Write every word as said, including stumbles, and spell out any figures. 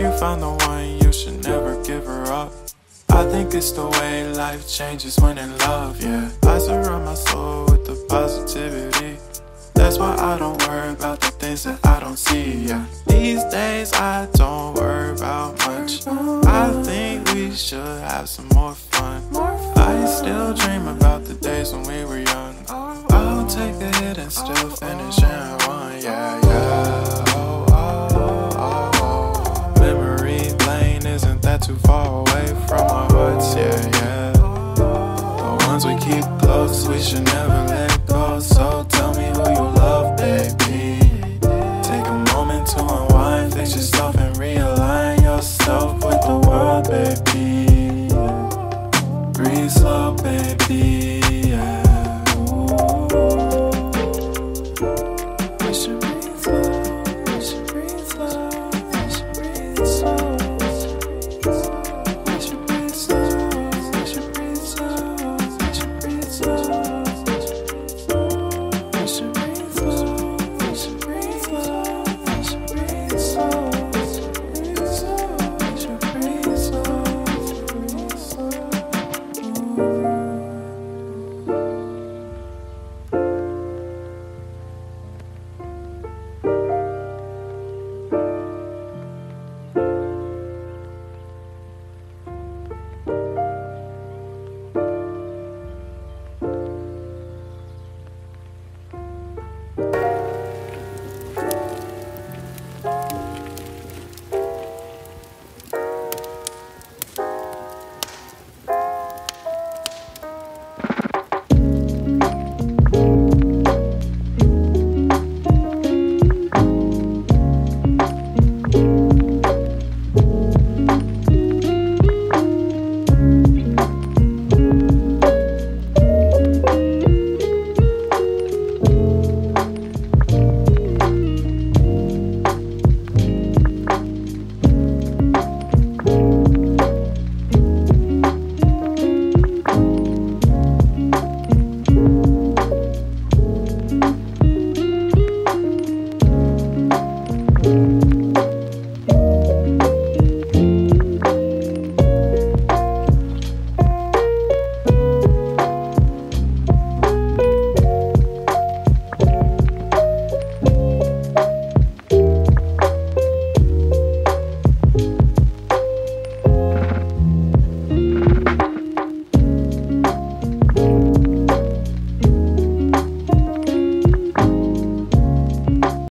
you found the one, you should never give her up. I think it's the way life changes when in love, yeah. I surround my soul with the positivity. That's why I don't worry about the things that I don't see, yeah. These days I don't worry about much. I think we should have some more fun. I still dream about the days when we were young. I'll take a hit and still finish and one, yeah, yeah. Oh, oh, oh, oh. Memory lane, isn't that too far away from our hearts, yeah, yeah. The ones we keep close, we should never let